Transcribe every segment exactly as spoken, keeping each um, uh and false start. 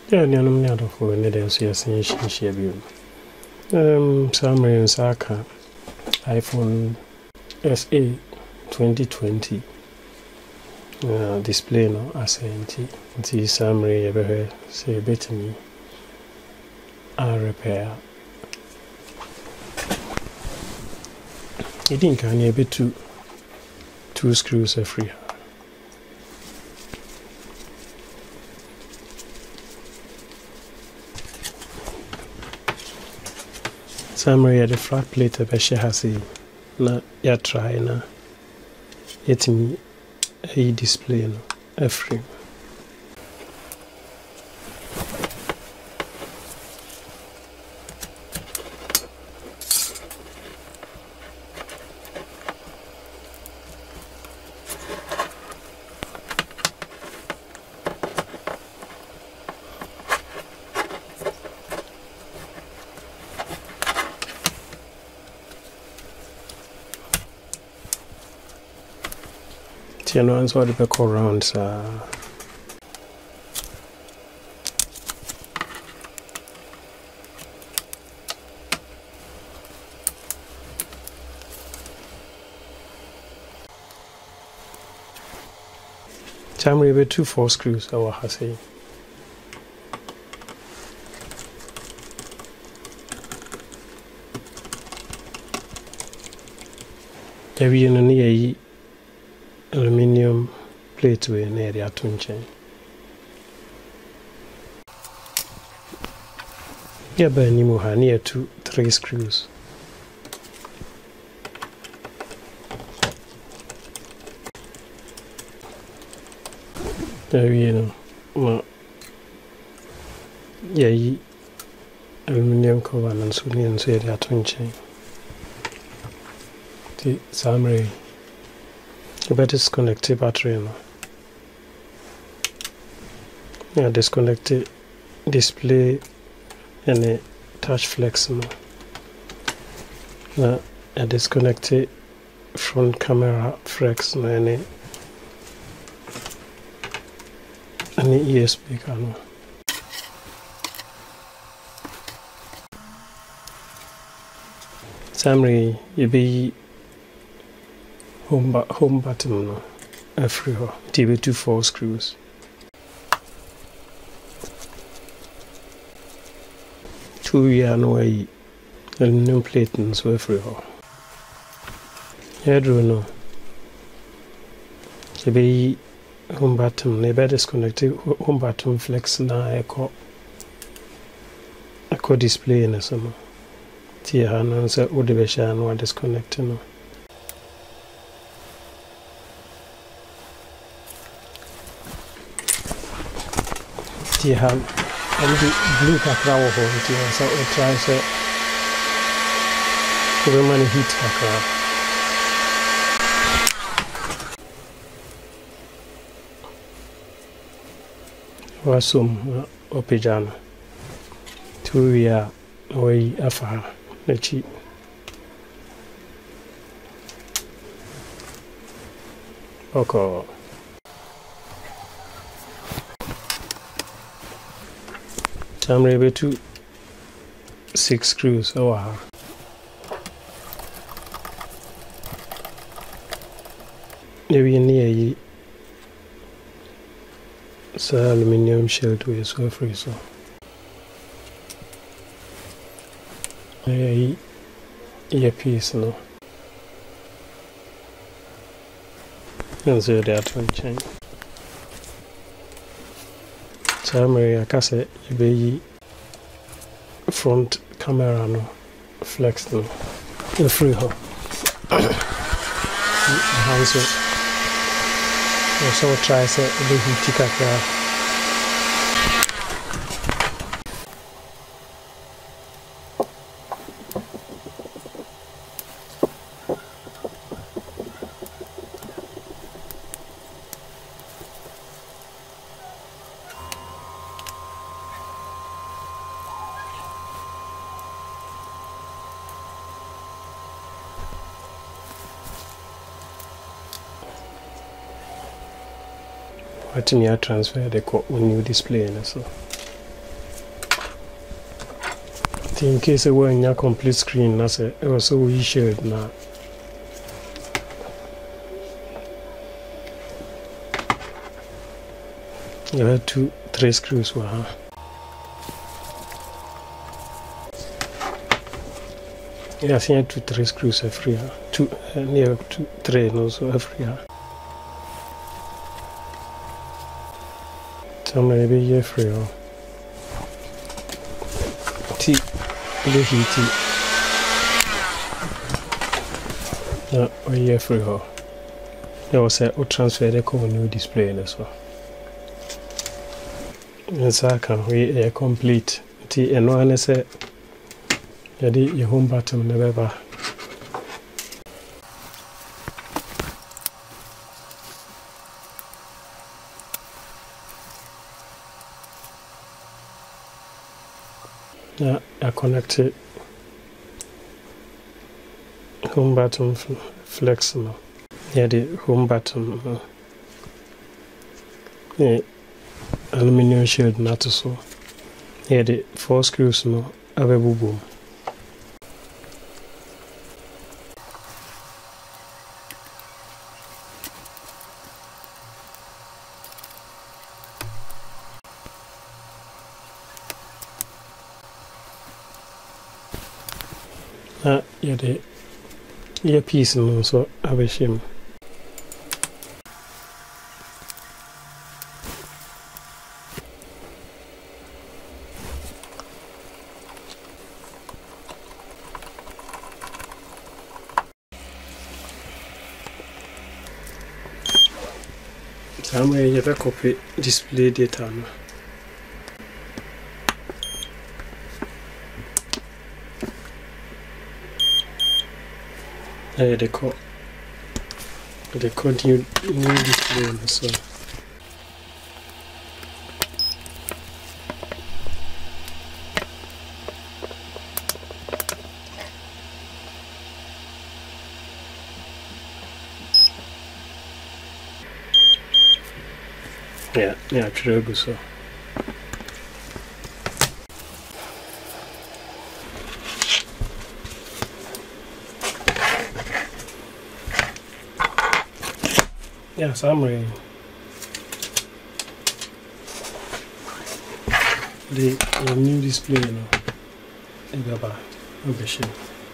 Yeah, no, no, no, for another season, she she be. Um, Samuel Saka iPhone S E twenty twenty. Uh, display no ascenti. The Samuel ever say better me. I repair. You think I need be two two screws are free. Summary at the flat plate of a shahasi na ya try na yet me a display no a frame. You know, and so the back around, uh, Jam river two four screws, our Hasi. Every in a aluminium plate with an area to chain. Yeah, but anymore, near two, three screws. There you know, well, yeah, aluminium cover and so near so area to chain. The summary. You better disconnect the battery now. Yeah, disconnect the display and the touch flex now. Now, I disconnect the front camera flex now and the and the E S P now. Summary, you be home, ba home button no, every hole. T V two four screws. Two year no way, aluminum plate and so every hole. Here do no. You be home button. You better disconnect home button flex na echo. Echo display na some. Tia na so udibesha no disconnect no. You have and blue kakra wo ho nti so we try so we many heat kakra wasum opejana two year we afa na chi oko I'm able to six screws. Oh wow. Maybe near so aluminium shield with so free so. Yeah, earpiece no. And so that one change. Summary, I can say you front camera no flex no the free hole. Hands up. Also try say the heat kakra. What me transfer the new display and so In case it were a complete screen, that's it. It was so we shared now. You had two, three screws, huh? Yeah, I think two, three screws every year. Two, uh, near two, three, also every year. So maybe you're free. T, the heat. No, we're free. There was a transfer the common new display as well. Yes, I can. We are complete. T and one is a Yadi, your home button never. Yeah, I connected home button flexible. Yeah, the home button. Uh, yeah, aluminium shield not so. Yeah, the four screws no available boom. Ah, yeah, the earpiece no so I wish him. Somewhere you have a copy display data. Uh, the code, the code new, new display so. Yeah, yeah, true good so. Yeah, summary. The, the new display, you know, in the back of the shape.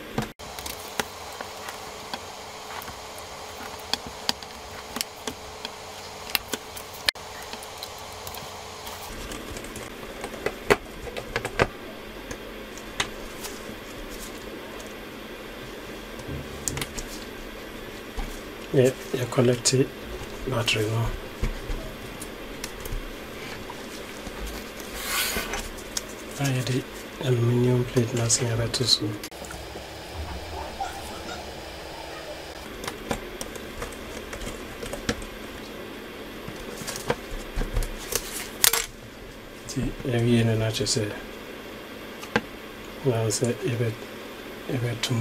Yeah, you collect it. Battery now. I had the aluminium plate nothing ever too soon. See, every year I just say, I say, ever, ever too.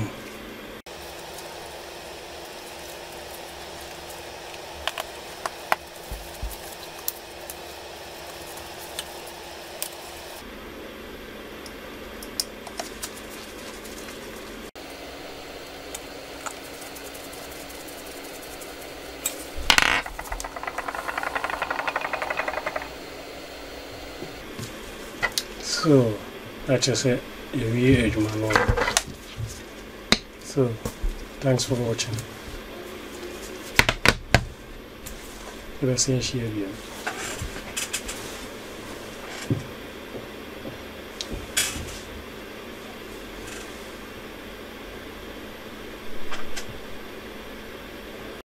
So, that's just it. So, thanks for watching. Let's see you again.